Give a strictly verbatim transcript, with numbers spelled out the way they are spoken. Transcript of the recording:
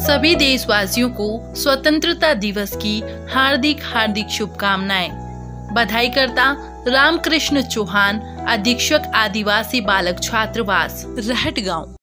सभी देशवासियों को स्वतंत्रता दिवस की हार्दिक हार्दिक शुभकामनाएं। बधाईकर्ता रामकृष्ण चौहान, अधीक्षक आदिवासी बालक छात्रावास, रहट गांव।